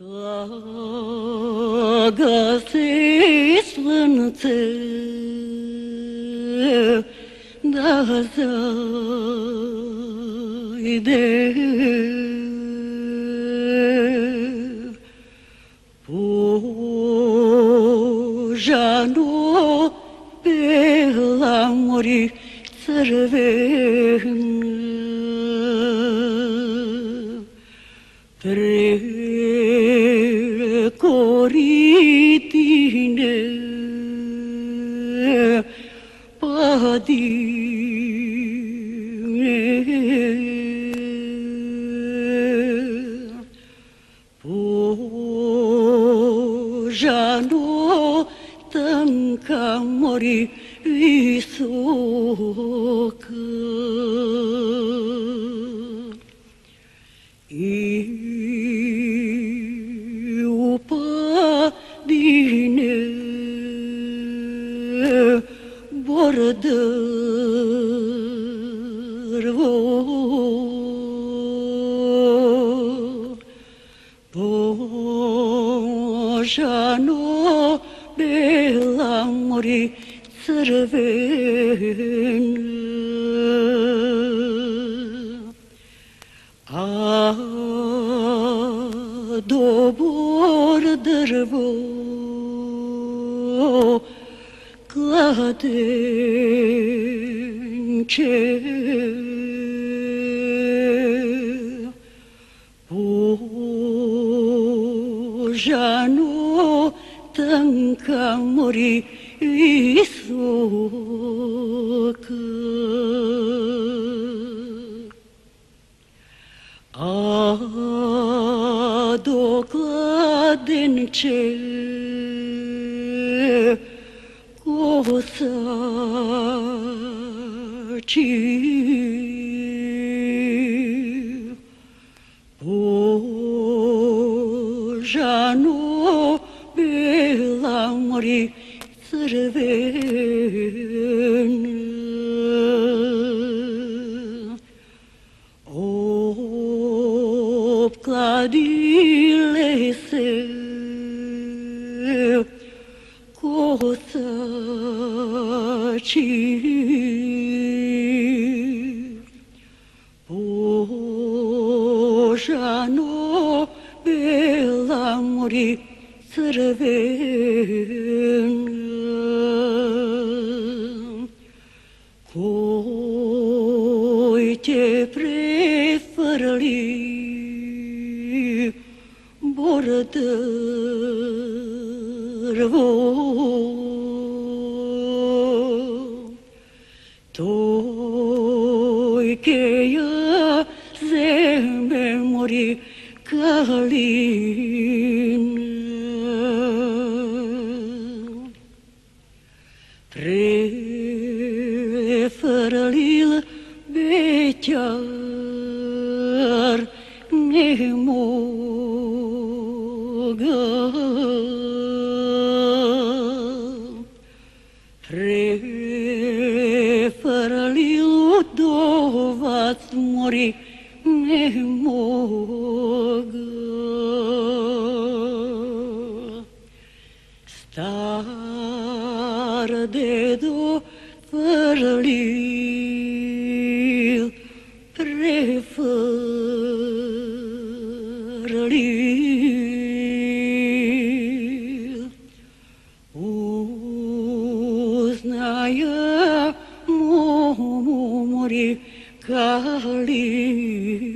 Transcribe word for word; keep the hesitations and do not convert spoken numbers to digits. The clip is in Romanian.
Să găsesc sfânță, da zai de Pujano pe la mori țărven precoritine padine Pujano tanca mori visocă Iu padine bordărvo Pojano bela mori țărven A dobor drvo cladence Pujano tanca mori visocă A docladence cosaci Pujano bela mori țărven Op cladile se cosaci Pujano bela mori țărven Coite prefărli bordărvo Toi cheia zeme mori calin Preferlil beťar nemoga Preferlil udovac mori nemoga Star de do fărlil prefărlil Uznaia mori calin